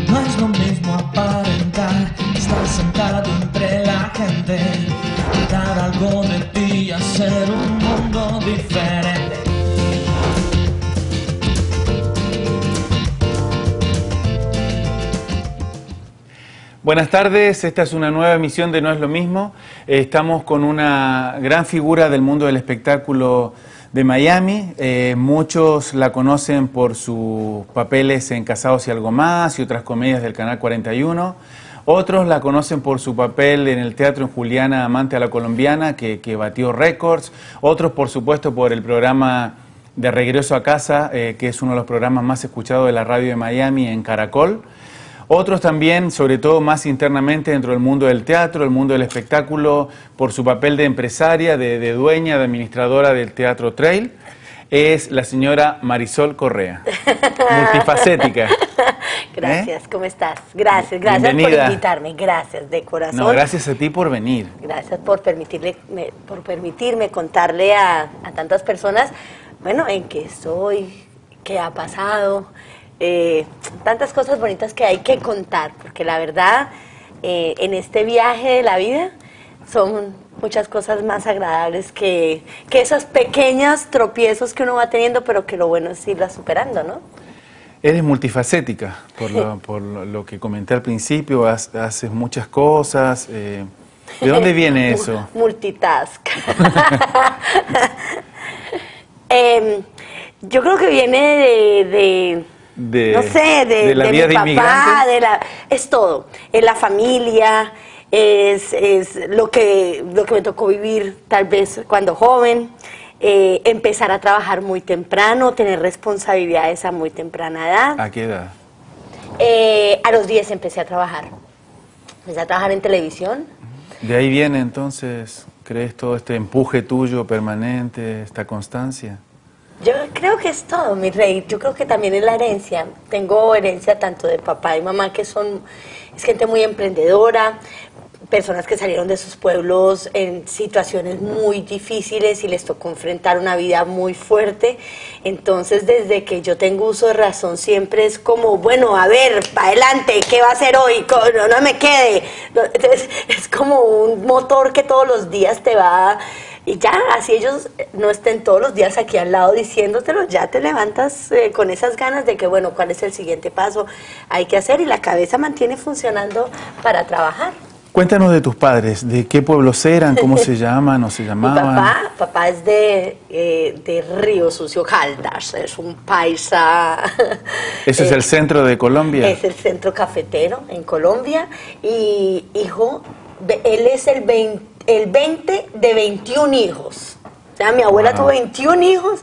No es lo mismo aparentar, estar sentado entre la gente, dar algo de ti y hacer un mundo diferente. Buenas tardes, esta es una nueva emisión de No es lo mismo. Estamos con una gran figura del mundo del espectáculo de Miami. Muchos la conocen por sus papeles en Casados y Algo Más y otras comedias del Canal 41. Otros la conocen por su papel en el teatro en Juliana, Amante a la Colombiana, que batió récords. Otros, por supuesto, por el programa de Regreso a Casa, que es uno de los programas más escuchados de la radio de Miami en Caracol. Otros también, sobre todo más internamente dentro del mundo del teatro, el mundo del espectáculo, por su papel de empresaria, de dueña, de administradora del Teatro Trail, es la señora Marisol Correa, multifacética. Gracias, ¿cómo estás? Gracias por invitarme, gracias de corazón. No, gracias a ti por venir. Gracias por permitirme contarle a tantas personas, bueno, en qué estoy, qué ha pasado. Tantas cosas bonitas que hay que contar, porque la verdad, en este viaje de la vida, son muchas cosas más agradables que esos pequeños tropiezos que uno va teniendo, pero que lo bueno es irlas superando, ¿no? Eres multifacética, por lo que comenté al principio, haces muchas cosas. ¿De dónde viene eso? Multitask. Yo creo que viene no sé, de la vida de inmigrante. Es todo, es la familia, es lo que me tocó vivir tal vez cuando joven, empezar a trabajar muy temprano, tener responsabilidades a muy temprana edad. ¿A qué edad? A los 10 empecé a trabajar en televisión. ¿De ahí viene entonces, crees, todo este empuje tuyo permanente, esta constancia? Yo creo que es todo, mi rey. Yo creo que también es la herencia. Tengo herencia tanto de papá y mamá, que es gente muy emprendedora, personas que salieron de sus pueblos en situaciones muy difíciles y les tocó enfrentar una vida muy fuerte. Entonces, desde que yo tengo uso de razón, siempre es como, bueno, a ver, para adelante, ¿qué va a hacer hoy? No me quede. Entonces, es como un motor que todos los días te va... Y ya, así ellos no estén todos los días aquí al lado diciéndotelo, ya te levantas con esas ganas de que, bueno, ¿cuál es el siguiente paso? Hay que hacer, y la cabeza mantiene funcionando para trabajar. Cuéntanos de tus padres, ¿de qué pueblos eran? ¿Cómo se llaman o se llamaban? Mi papá es de Río Sucio, Caldas, es un paisa. ¿Ese es el centro de Colombia? Es el centro cafetero en Colombia, y hijo, él es el 20 de 21 hijos. O sea, mi abuela tuvo 21 hijos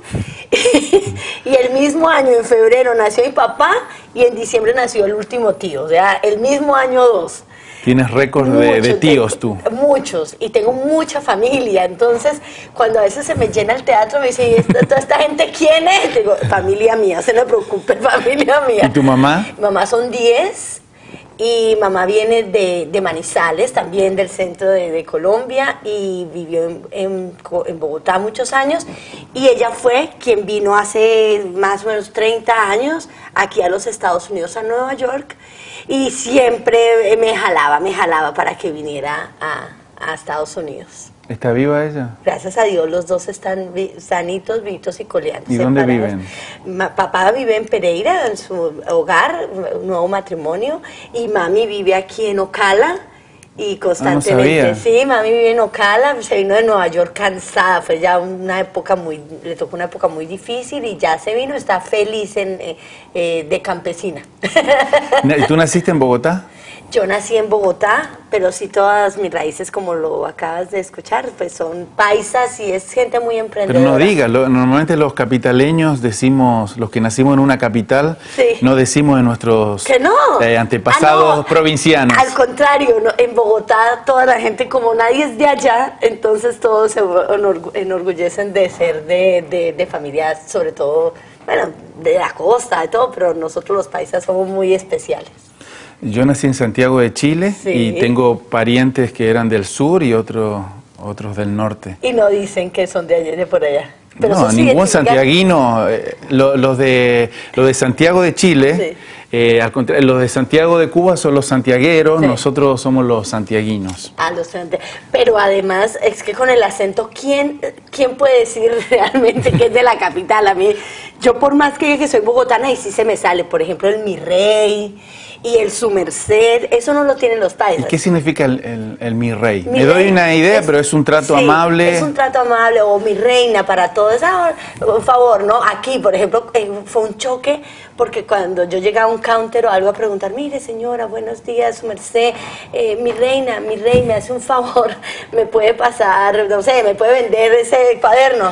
y el mismo año, en febrero, nació mi papá, y en diciembre nació el último tío. O sea, el mismo año 2. ¿Tienes récord de tíos tú? Muchos, y tengo mucha familia. Entonces, cuando a veces se me llena el teatro, me dicen, ¿toda esta gente quién es? Digo, familia mía, se no preocupe, familia mía. ¿Y tu mamá? Mi mamá son 10. Y mamá viene de Manizales, también del centro de Colombia, y vivió en Bogotá muchos años. Y ella fue quien vino hace más o menos 30 años aquí a los Estados Unidos, a Nueva York, y siempre me jalaba para que viniera a Estados Unidos. ¿Está viva ella? Gracias a Dios, los dos están sanitos, vivitos y coleantes. ¿Y dónde viven? Papá vive en Pereira, en su hogar, un nuevo matrimonio, y mami vive aquí en Ocala, y constantemente. No sabía. Sí, mami vive en Ocala, se vino de Nueva York cansada, fue ya le tocó una época muy difícil, y ya se vino, está feliz de campesina. ¿Y tú naciste en Bogotá? Yo nací en Bogotá, pero sí todas mis raíces, como lo acabas de escuchar, pues son paisas, y es gente muy emprendedora. Pero no digas, normalmente los capitaleños decimos, los que nacimos en una capital, sí, no decimos de nuestros antepasados provincianos. Al contrario, en Bogotá toda la gente, como nadie es de allá, entonces todos se enorgullecen de ser de familias, sobre todo, bueno, de la costa, de todo, pero nosotros los paisas somos muy especiales. Yo nací en Santiago de Chile, sí, y tengo parientes que eran del sur y otros del norte. Y no dicen que son de allá, de por allá. Pero no, ningún santiaguino. Los de Santiago de Chile, Al contrario, los de Santiago de Cuba son los santiagueros, Sí. nosotros somos los santiaguinos. Pero además es que con el acento, ¿quién puede decir realmente que es de la capital? A mí, yo por más que diga que soy bogotana, y sí se me sale, por ejemplo, el mi rey y el su merced, eso no lo tienen los ¿Y paisas. qué significa el mi rey? Mi Me doy rey una idea, pero es un trato sí, amable. Es un trato amable, o mi reina para todos. Por favor, ¿no? Aquí, por ejemplo, fue un choque, porque cuando yo llegaba a un counter o algo a preguntar, mire señora, buenos días, su merced, mi reina, mi rey, me hace un favor, me puede pasar, no sé, me puede vender ese cuaderno.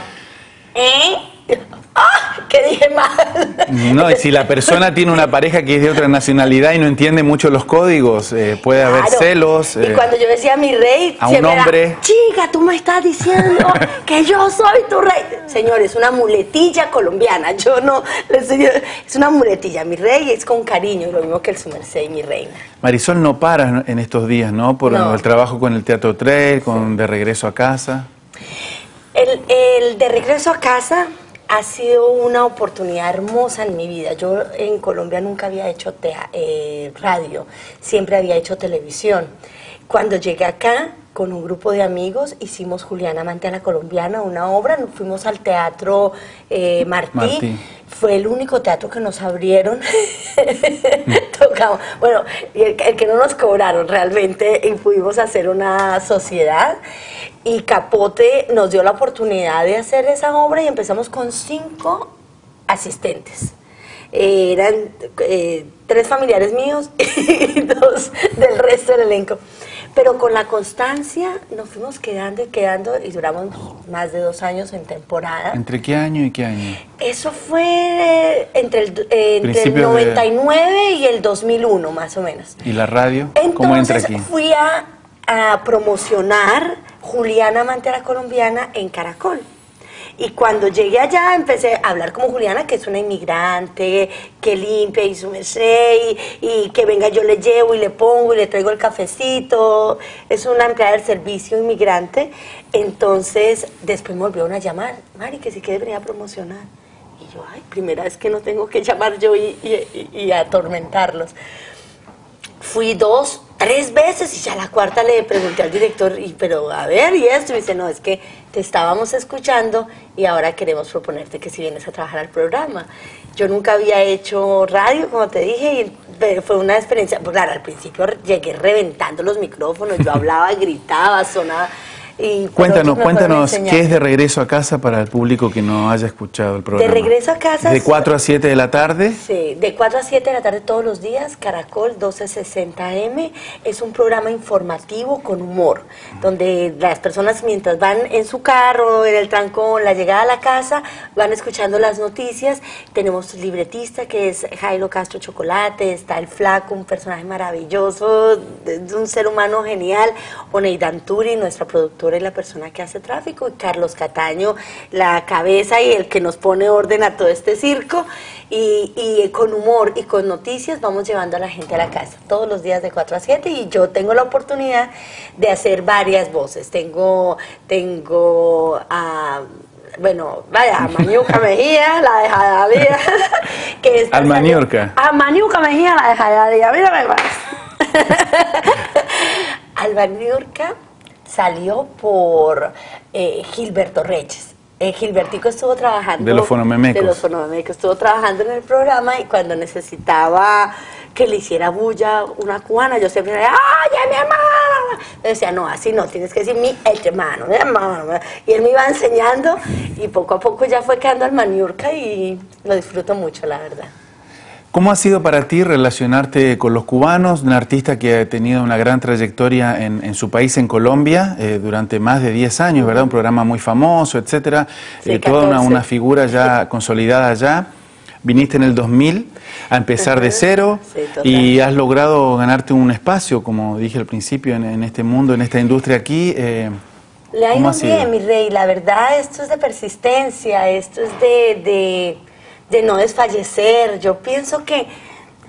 ¡Ah! ¿Qué dije mal? No, y si la persona tiene una pareja que es de otra nacionalidad y no entiende mucho los códigos, puede haber Claro. celos. Y cuando yo decía mi rey, a un siempre era, hombre. chica, tú me estás diciendo que yo soy tu rey. Señor, es una muletilla colombiana. Yo no, es una muletilla. Mi rey es con cariño, lo mismo que el su merced y mi reina. Marisol no para en estos días, ¿no? Por No. el trabajo con el Teatro Trail, con De Regreso a Casa. El de regreso a casa ha sido una oportunidad hermosa en mi vida. Yo en Colombia nunca había hecho radio, siempre había hecho televisión. Cuando llegué acá, con un grupo de amigos, hicimos Juliana Amante a la Colombiana, una obra, nos fuimos al Teatro Martí. Fue el único teatro que nos abrieron. Tocamos, bueno, y el que no nos cobraron realmente, y pudimos hacer una sociedad. Y Capote nos dio la oportunidad de hacer esa obra y empezamos con 5 asistentes. Eran 3 familiares míos y 2 del resto del elenco. Pero con la constancia nos fuimos quedando y duramos más de 2 años en temporada. ¿Entre qué año y qué año? Eso fue entre el 99 y el 2001, más o menos. ¿Y la radio? ¿Cómo entra aquí? Entonces fui a promocionar Juliana Amante a la Colombiana en Caracol. Y cuando llegué allá empecé a hablar como Juliana, que es una inmigrante, que limpia y su merced, y que venga yo le llevo y le pongo y le traigo el cafecito. Es una empleada del servicio inmigrante. Entonces después me volvieron a llamar, Mari, que si quieres venir a promocionar. Y yo, ay, primera vez que no tengo que llamar yo y atormentarlos. Fui 2, 3 veces y ya la cuarta le pregunté al director, pero a ver, y esto, y dice, no, es que te estábamos escuchando y ahora queremos proponerte que si vienes a trabajar al programa. Yo nunca había hecho radio, como te dije, y fue una experiencia, pues claro, al principio llegué reventando los micrófonos, yo hablaba, gritaba, sonaba. Cuéntanos, ¿qué es De Regreso a Casa para el público que no haya escuchado el programa? De Regreso a Casa. ¿De 4 a 7 de la tarde? Sí, de 4 a 7 de la tarde todos los días, Caracol 1260M. Es un programa informativo con humor, donde las personas mientras van en su carro, en el trancón, la llegada a la casa, van escuchando las noticias. Tenemos libretista que es Jairo Castro Chocolate, está el Flaco, un personaje maravilloso, un ser humano genial, Oneida Anturi, nuestra productora y la persona que hace tráfico, y Carlos Cataño, la cabeza y el que nos pone orden a todo este circo, y con humor y con noticias vamos llevando a la gente a la casa todos los días de 4 a 7, y yo tengo la oportunidad de hacer varias voces. Tengo a... Bueno, vaya, a Maniuca Mejía, la de Jayalía, que es... Al Maniurca. A Maniuca Mejía, la de Jayalía, mírame más. Al Maniurca salió por Gilberto Reyes. Gilbertico estuvo trabajando... De los Fonomemecos. De los Fonomemecos. Estuvo trabajando en el programa, y cuando necesitaba que le hiciera bulla una cubana, yo siempre decía, ¡ay, mi hermano! Me decía, no, así no, tienes que decir mi hermano, mi hermano. Y él me iba enseñando, y poco a poco ya fue quedando al Maniurca, y lo disfruto mucho, la verdad. ¿Cómo ha sido para ti relacionarte con los cubanos, un artista que ha tenido una gran trayectoria en su país, en Colombia, durante más de 10 años, ¿verdad? Un programa muy famoso, etcétera, Sí, toda una figura ya consolidada allá. Viniste en el 2000 a empezar de cero, sí, y has logrado ganarte un espacio, como dije al principio, en este mundo, en esta industria aquí. Le ha ido bien, mi rey. La verdad, esto es de persistencia, esto es de no desfallecer. Yo pienso que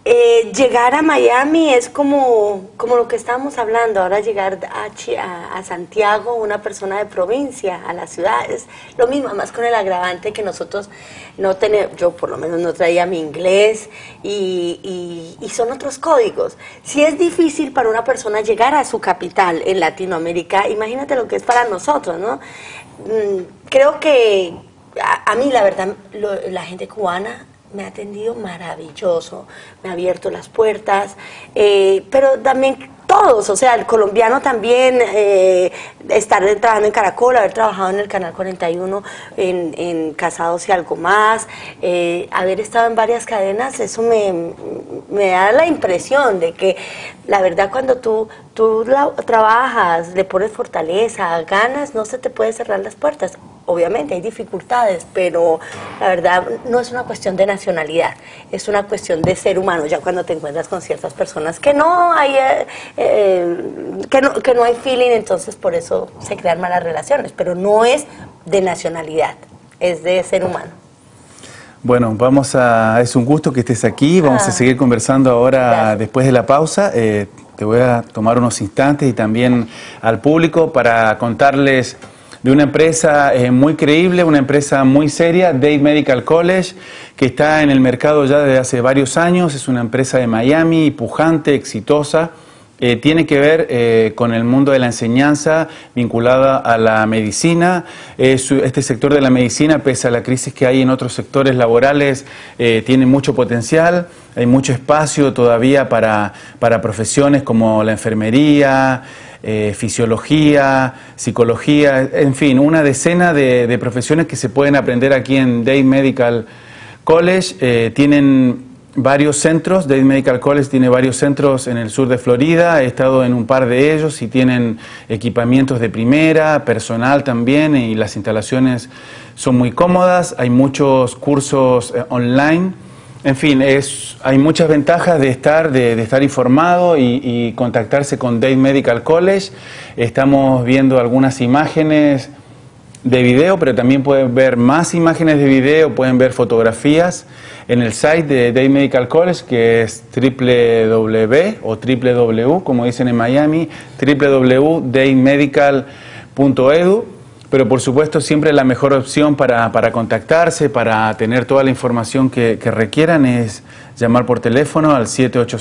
Llegar a Miami es como lo que estábamos hablando, ahora llegar a Santiago, una persona de provincia, a la ciudad, es lo mismo, más con el agravante que nosotros no tenemos, yo por lo menos no traía mi inglés y son otros códigos. Si es difícil para una persona llegar a su capital en Latinoamérica, imagínate lo que es para nosotros, ¿no? Creo que a mí la verdad, la gente cubana me ha atendido maravilloso, me ha abierto las puertas, pero también todos, o sea, el colombiano también, estar trabajando en Caracol, haber trabajado en el Canal 41, en Casados y Algo Más, haber estado en varias cadenas, eso me da la impresión de que la verdad cuando tú trabajas, le pones fortaleza, ganas, no se te puede cerrar las puertas. Obviamente hay dificultades, pero la verdad no es una cuestión de nacionalidad, es una cuestión de ser humano. Ya cuando te encuentras con ciertas personas que no hay que no hay feeling, entonces por eso se crean malas relaciones, pero no es de nacionalidad, es de ser humano. Bueno, es un gusto que estés aquí, vamos a seguir conversando ahora. Gracias. Después de la pausa. Te voy a tomar unos instantes y también al público para contarles de una empresa muy creíble, una empresa muy seria, Dade Medical College, que está en el mercado ya desde hace varios años. Es una empresa de Miami, pujante, exitosa. Tiene que ver con el mundo de la enseñanza vinculada a la medicina. Este sector de la medicina, pese a la crisis que hay en otros sectores laborales, tiene mucho potencial. Hay mucho espacio todavía para profesiones como la enfermería, fisiología, psicología, en fin, una decena de profesiones que se pueden aprender aquí en Dade Medical College. Tienen varios centros, Dade Medical College tiene varios centros en el sur de Florida, he estado en un par de ellos y tienen equipamientos de primera, personal también, y las instalaciones son muy cómodas, hay muchos cursos online. En fin, hay muchas ventajas de estar informado y contactarse con Dade Medical College. Estamos viendo algunas imágenes de video, pero también pueden ver más imágenes de video, pueden ver fotografías en el site de Dade Medical College, que es www, como dicen en Miami, www.dademedical.edu. Pero por supuesto siempre la mejor opción para contactarse, para tener toda la información que requieran, es llamar por teléfono al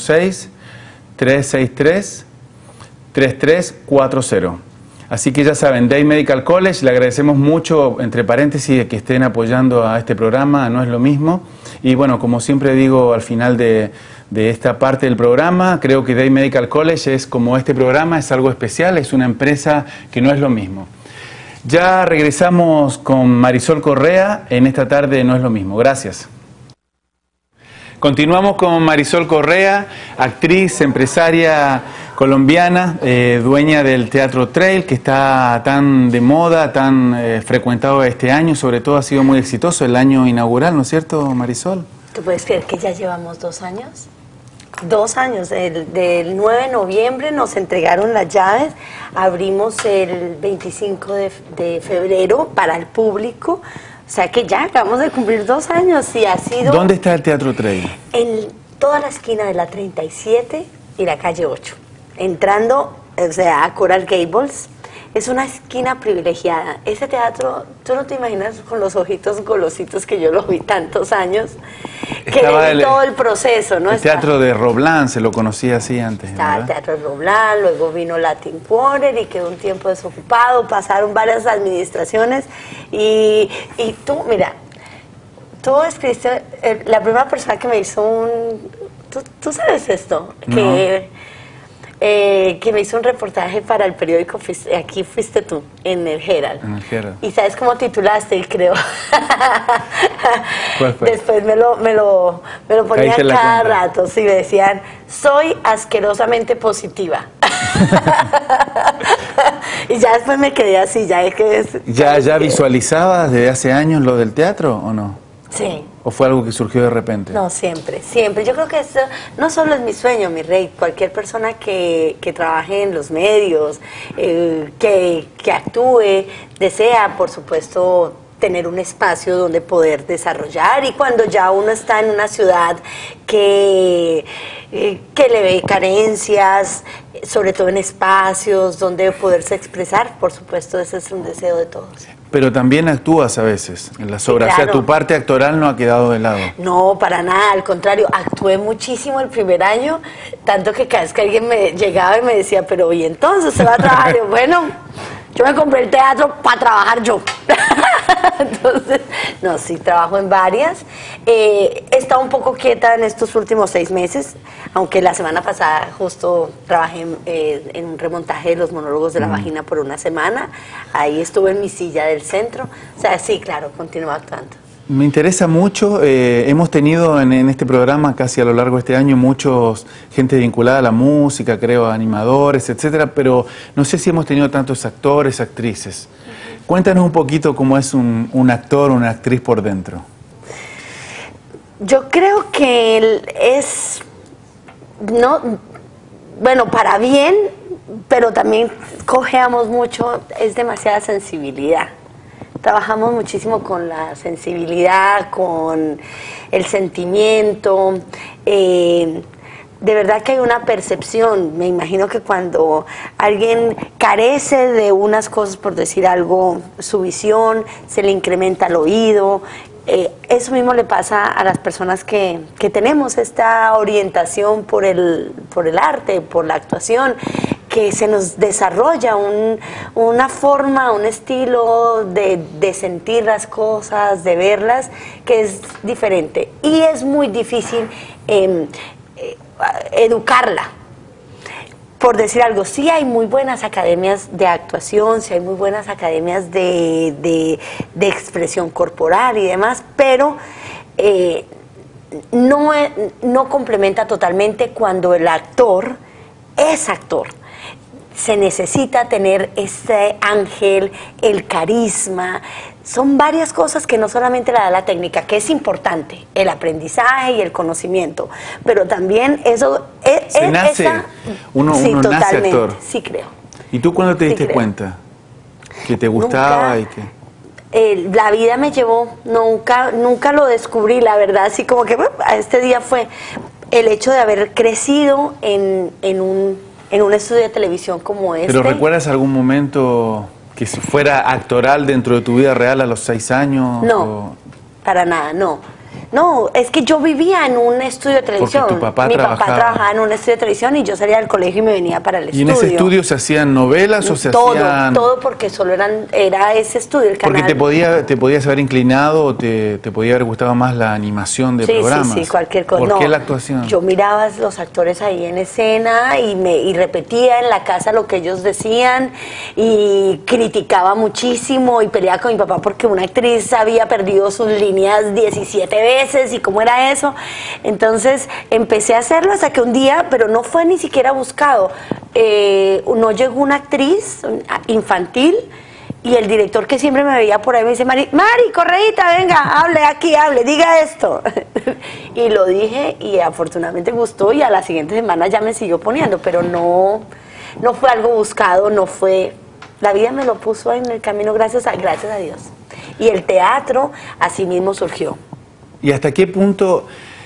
786-363-3340. Así que ya saben, Dade Medical College, le agradecemos mucho, entre paréntesis, que estén apoyando a este programa, No es lo mismo. Y bueno, como siempre digo al final de esta parte del programa, creo que Dade Medical College es como este programa, es algo especial, es una empresa que no es lo mismo. Ya regresamos con Marisol Correa en esta tarde No es lo mismo. Gracias. Continuamos con Marisol Correa, actriz, empresaria colombiana, dueña del Teatro Trail, que está tan de moda, tan frecuentado este año, sobre todo ha sido muy exitoso el año inaugural, ¿no es cierto, Marisol? ¿Tú puedes creer que ya llevamos 2 años? 2 años, del 9 de noviembre nos entregaron las llaves, abrimos el 25 de febrero para el público, o sea que ya acabamos de cumplir 2 años y ha sido... ¿Dónde está el Teatro Trail? En toda la esquina de la 37 y la calle 8, entrando, o sea, a Coral Gables. Es una esquina privilegiada. Ese teatro, tú no te imaginas con los ojitos golositos que yo lo vi tantos años, que de todo el proceso, ¿no? El teatro de Roblán, se lo conocía así antes. Estaba el teatro de Roblán, luego vino Latin Quarter y quedó un tiempo desocupado, pasaron varias administraciones y tú, mira, tú escribiste, la primera persona que me hizo ¿tú sabes esto? Que me hizo un reportaje para el periódico, aquí fuiste tú, en el Herald. En el Herald. ¿Y sabes cómo titulaste? Creo. ¿Cuál fue? Después me lo ponían cada rato. Sí, me decían, soy asquerosamente positiva. Y ya después me quedé así, ya es que... ¿Ya visualizabas desde hace años lo del teatro o no? Sí. ¿O fue algo que surgió de repente? No, siempre, siempre. Yo creo que esto no solo es mi sueño, mi rey. Cualquier persona que trabaje en los medios, que actúe, desea, por supuesto, tener un espacio donde poder desarrollar, y cuando ya uno está en una ciudad que le ve carencias, sobre todo en espacios donde poderse expresar, por supuesto, ese es un deseo de todos. Pero también actúas a veces en las obras, claro. O sea, tu parte actoral no ha quedado de lado. No, para nada, al contrario, actué muchísimo el primer año, tanto que cada vez que alguien me llegaba y me decía, pero ¿y entonces se va a trabajar? Yo, bueno, yo me compré el teatro para trabajar yo. Entonces, no, sí, trabajo en varias. He estado un poco quieta en estos últimos 6 meses, aunque la semana pasada justo trabajé en un remontaje de los monólogos de la vagina por una semana. Ahí estuve en mi silla del centro. O sea, sí, claro, continúo actuando. Me interesa mucho, hemos tenido en este programa casi a lo largo de este año muchos gente vinculada a la música, creo, animadores, etcétera, pero no sé si hemos tenido tantos actores, actrices. Cuéntanos un poquito cómo es un actor o una actriz por dentro. Yo creo que es, no, bueno, para bien, pero también cojeamos mucho, es demasiada sensibilidad. Trabajamos muchísimo con la sensibilidad, con el sentimiento. De verdad que hay una percepción. Me imagino que cuando alguien carece de unas cosas, por decir algo, su visión, se le incrementa el oído. Eso mismo le pasa a las personas que tenemos esta orientación por el arte, por la actuación, que se nos desarrolla una forma, un estilo de sentir las cosas, de verlas, que es diferente. Y es muy difícil educarla. Por decir algo, sí hay muy buenas academias de actuación, sí hay muy buenas academias de expresión corporal y demás, pero no complementa totalmente cuando el actor es actor. Se necesita tener ese ángel, el carisma. Son varias cosas que no solamente la da la técnica, que es importante, el aprendizaje y el conocimiento, pero también eso uno sí, nace totalmente, actor. sí creo. ¿Y tú cuándo te diste creo. cuenta que te gustaba y que...? La vida me llevó, nunca lo descubrí, la verdad, así como que a este día fue el hecho de haber crecido en un estudio de televisión como este. ¿Pero recuerdas algún momento que fuera actoral dentro de tu vida real a los 6 años? No, para nada, no. No, es que yo vivía en un estudio de televisión. Porque tu papá Mi trabajaba. papá trabajaba en un estudio de televisión y yo salía del colegio y me venía para el estudio. ¿Y en ese estudio se hacían novelas o se hacían...? Todo porque solo era ese estudio, el canal. Porque te podías haber inclinado o te podía haber gustado más la animación de programas. Sí, cualquier cosa. ¿Por qué la actuación? Yo miraba a los actores ahí en escena y repetía en la casa lo que ellos decían y criticaba muchísimo y peleaba con mi papá porque una actriz había perdido sus líneas 17 veces y cómo era eso. Entonces empecé a hacerlo hasta que un día, pero no fue ni siquiera buscado, no llegó una actriz infantil. Y el director que siempre me veía por ahí me dice, Mari, correíta, venga, hable, diga esto. Y lo dije y afortunadamente gustó y a la siguiente semana ya me siguió poniendo, pero no fue algo buscado, no fue... La vida me lo puso en el camino gracias a Dios. Y el teatro así mismo surgió. ¿Y hasta qué punto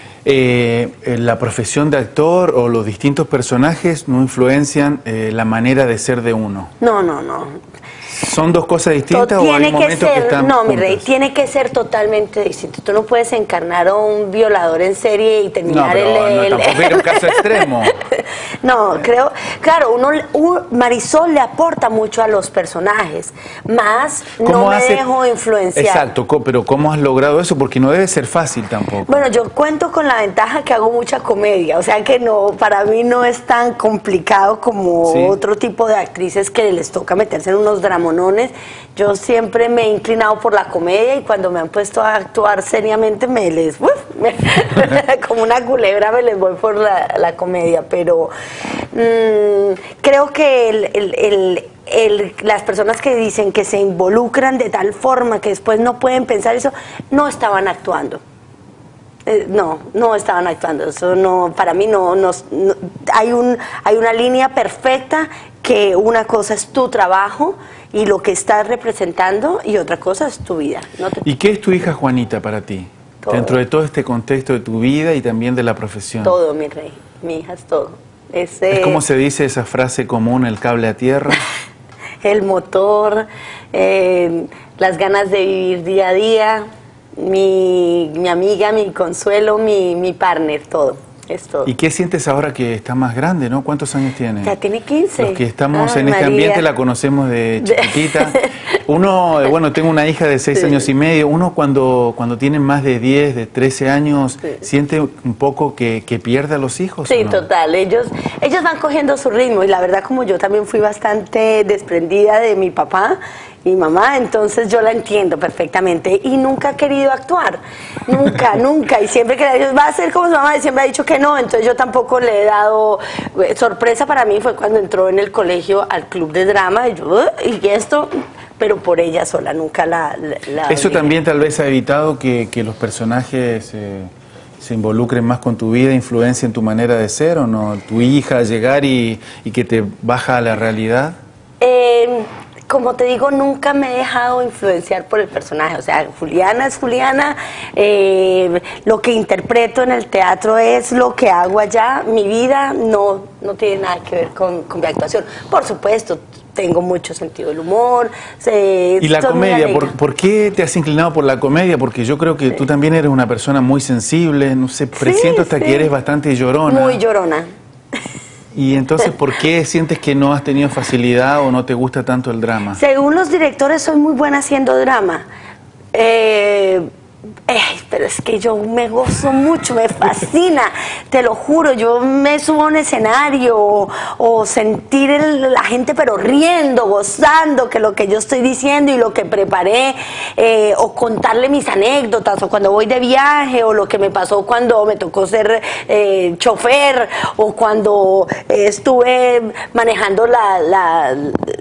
la profesión de actor o los distintos personajes no influencian la manera de ser de uno? No. ¿Son dos cosas distintas o hay momentos que están No, juntas? mi rey, tiene que ser totalmente distinto. Tú no puedes encarnar a un violador en serie y terminar tampoco era un caso extremo. No, creo, claro, Marisol le aporta mucho a los personajes, más no me dejo influenciar. Exacto, pero ¿cómo has logrado eso? Porque no debe ser fácil tampoco. Bueno, yo cuento con la ventaja que hago mucha comedia, o sea que para mí no es tan complicado como otro tipo de actrices que les toca meterse en unos dramonones. Yo siempre me he inclinado por la comedia y cuando me han puesto a actuar seriamente como una culebra me les voy por la comedia, pero creo que las personas que dicen que se involucran de tal forma que después no pueden pensar eso, no estaban actuando. No estaban actuando. Eso no, para mí no hay una línea perfecta que una cosa es tu trabajo y lo que estás representando y otra cosa es tu vida. ¿Y qué es tu hija Juanita para ti? Todo. Dentro de todo este contexto de tu vida y también de la profesión. Todo, mi rey. Mi hija es todo. ¿Es como se dice esa frase común, el cable a tierra? El motor, las ganas de vivir día a día, mi amiga, mi consuelo, mi partner, todo. Es todo. ¿Y qué sientes ahora que está más grande, no? ¿Cuántos años tiene? Ya tiene 15. Los que estamos Ay, en este María. ambiente la conocemos de chiquitita. Uno, bueno, tengo una hija de 6 años y medio. Uno cuando tiene más de 10, de 13 años, siente un poco que pierde a los hijos. Sí, ¿no? total. Ellos van cogiendo su ritmo y la verdad como yo también fui bastante desprendida de mi papá y mamá, entonces yo la entiendo perfectamente y nunca ha querido actuar, nunca, y siempre que le va a ser como su mamá y siempre ha dicho que no, entonces yo tampoco le he dado, sorpresa para mí fue cuando entró en el colegio al club de drama y yo, y esto, pero por ella sola, nunca la Eso obligué. también tal vez ha evitado que los personajes se involucren más con tu vida, influencien tu manera de ser, ¿o no? Tu hija llegar y que te baja a la realidad. Como te digo, nunca me he dejado influenciar por el personaje, o sea, Juliana es Juliana, lo que interpreto en el teatro es lo que hago allá, mi vida no tiene nada que ver con mi actuación. Por supuesto, tengo mucho sentido del humor. Y la comedia, ¿por qué te has inclinado por la comedia? Porque yo creo que tú también eres una persona muy sensible, no sé, presiento hasta que eres bastante llorona. Muy llorona. Y entonces, ¿por qué sientes que no has tenido facilidad o no te gusta tanto el drama? Según los directores, soy muy buena haciendo drama. Pero es que yo me gozo mucho, me fascina, te lo juro, yo me subo a un escenario o sentir la gente pero riendo, gozando que lo que yo estoy diciendo y lo que preparé, o contarle mis anécdotas, o cuando voy de viaje, o lo que me pasó cuando me tocó ser chofer, o cuando estuve manejando la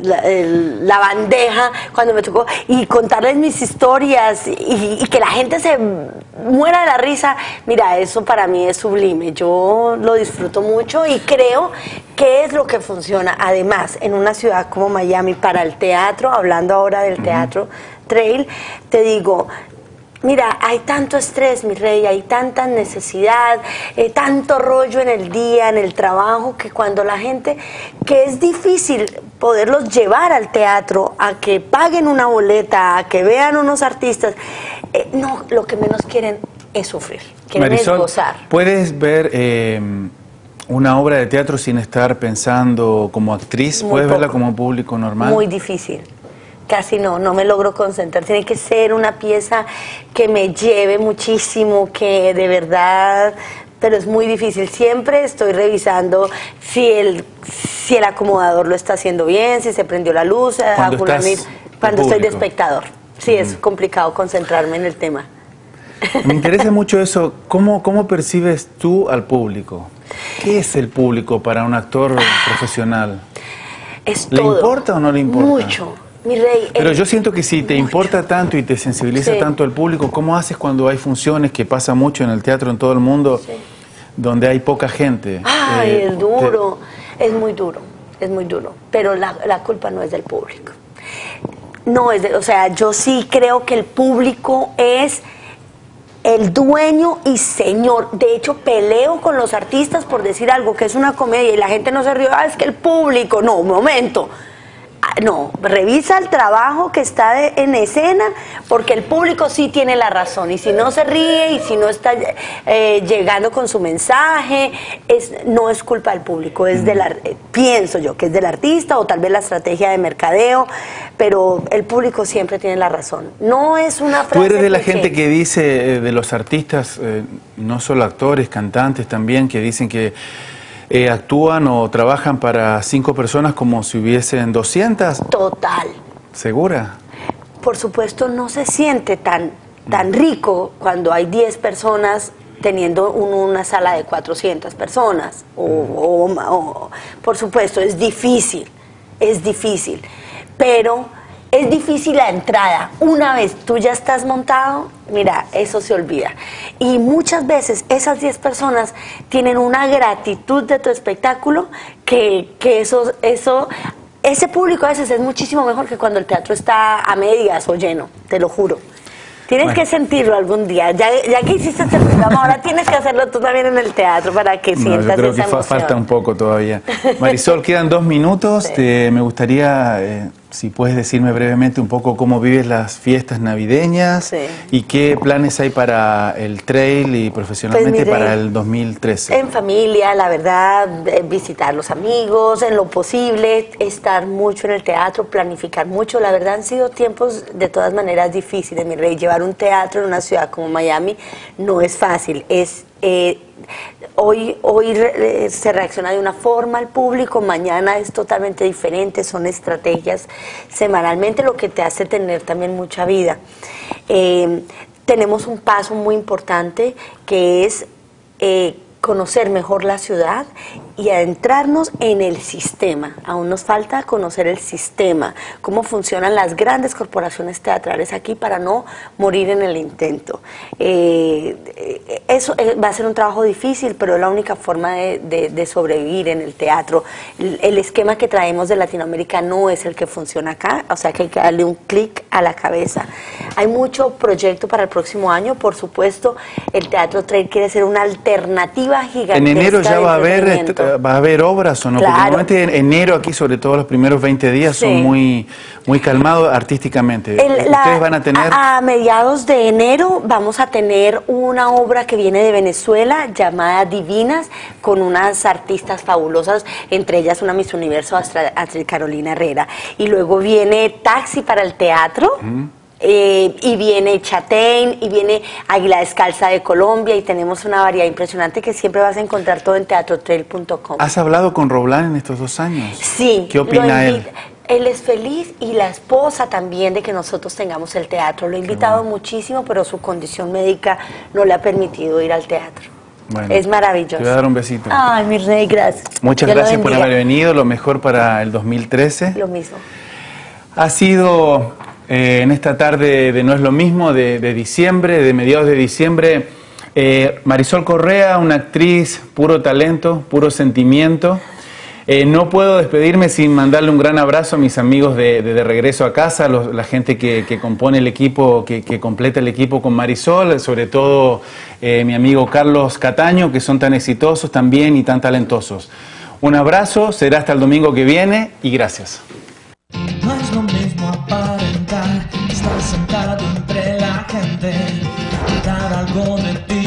bandeja, cuando me tocó, y contarles mis historias y que la gente se muera de la risa. Mira, eso para mí es sublime, yo lo disfruto mucho y creo que es lo que funciona además en una ciudad como Miami para el teatro. Hablando ahora del teatro Trail, te digo, mira, hay tanto estrés, mi rey, hay tanta necesidad, tanto rollo en el día, en el trabajo, que cuando la gente, que es difícil poderlos llevar al teatro, a que paguen una boleta, a que vean unos artistas, no, lo que menos quieren es sufrir, quieren Marisol, es gozar. ¿puedes ver una obra de teatro sin estar pensando como actriz? Muy ¿Puedes verla poco. como público normal? Muy difícil. Casi no me logro concentrar. Tiene que ser una pieza que me lleve muchísimo, que de verdad, pero es muy difícil. Siempre estoy revisando si el acomodador lo está haciendo bien, si se prendió la luz, cuando estoy de espectador. Sí, es complicado concentrarme en el tema. Me interesa mucho eso. ¿Cómo percibes tú al público? ¿Qué es el público para un actor profesional? Es ¿Le todo. importa o no le importa? Mucho. Mi rey, Pero yo siento que si te mucho. importa tanto y te sensibiliza tanto el público, ¿cómo haces cuando hay funciones, que pasa mucho en el teatro en todo el mundo, donde hay poca gente? Ay, es duro, es muy duro, pero la culpa no es del público. No es o sea, yo sí creo que el público es el dueño y señor. De hecho, peleo con los artistas por decir algo que es una comedia y la gente no se ríe. Es que el público, no, un momento. No, revisa el trabajo que está en escena, porque el público sí tiene la razón, y si no se ríe y si no está llegando con su mensaje, no es culpa del público, es pienso yo que es del artista o tal vez la estrategia de mercadeo, pero el público siempre tiene la razón. No es una frase. Tú eres de la cliché. gente que dice, de los artistas, no solo actores, cantantes también, que dicen que actúan o trabajan para 5 personas como si hubiesen 200. Total. ¿Segura? Por supuesto, no se siente tan rico cuando hay 10 personas teniendo una sala de 400 personas. Por supuesto, es difícil, pero es difícil la entrada. Una vez tú ya estás montado, mira, eso se olvida. Y muchas veces esas 10 personas tienen una gratitud de tu espectáculo que ese público a veces es muchísimo mejor que cuando el teatro está a medias o lleno, te lo juro. Tienes que sentirlo algún día. Ya que hiciste este programa, ahora tienes que hacerlo tú también en el teatro para que sientas yo creo esa que emoción. falta un poco todavía. Marisol, quedan 2 minutos. Sí. Me gustaría, si puedes decirme brevemente un poco cómo vives las fiestas navideñas, Sí. y qué planes hay para el trail y profesionalmente Pues mire, para el 2013. En familia, la verdad, visitar los amigos, en lo posible, estar mucho en el teatro, planificar mucho. La verdad han sido tiempos de todas maneras difíciles, mi rey. Llevar un teatro en una ciudad como Miami no es fácil. Hoy se reacciona de una forma al público, mañana es totalmente diferente, son estrategias semanalmente, lo que te hace tener también mucha vida. Tenemos un paso muy importante que es conocer mejor la ciudad y adentrarnos en el sistema. Aún nos falta conocer el sistema, cómo funcionan las grandes corporaciones teatrales aquí para no morir en el intento. Eso va a ser un trabajo difícil, pero es la única forma de sobrevivir en el teatro. El esquema que traemos de Latinoamérica no es el que funciona acá, o sea que hay que darle un clic a la cabeza. Hay mucho proyecto para el próximo año, por supuesto, el Teatro Trail quiere ser una alternativa gigantesca. En enero ya de va entretenimiento. a haber obras, ¿o no? Claro. Porque normalmente en enero aquí, sobre todo los primeros 20 días, Sí. son muy calmados artísticamente. Ustedes van a tener... A mediados de enero vamos a tener una obra que viene de Venezuela llamada Divinas, con unas artistas fabulosas, entre ellas una Miss Universo, Astrid Carolina Herrera. Y luego viene Taxi para el teatro. Y viene Chatein, y viene Águila Descalza de Colombia, y tenemos una variedad impresionante que siempre vas a encontrar todo en teatrotrail.com. ¿Has hablado con Roblán en estos 2 años? Sí. ¿Qué opina él? Él es feliz, y la esposa también, de que nosotros tengamos el teatro. Lo he invitado muchísimo, pero su condición médica no le ha permitido ir al teatro. Bueno, es maravilloso. te voy a dar un besito. Ay, mi rey, gracias. Muchas Dios lo gracias por bendiga. haber venido. Lo mejor para el 2013. Lo mismo. Ha sido en esta tarde de No es lo mismo, de diciembre, de mediados de diciembre, Marisol Correa, una actriz puro talento, puro sentimiento. No puedo despedirme sin mandarle un gran abrazo a mis amigos de Regreso a Casa, la gente que compone el equipo, que completa el equipo con Marisol, sobre todo mi amigo Carlos Cataño, que son tan exitosos también y tan talentosos. Un abrazo, será hasta el domingo que viene y gracias. No es lo mismo aparentar estar sentado entre la gente, dar algo de ti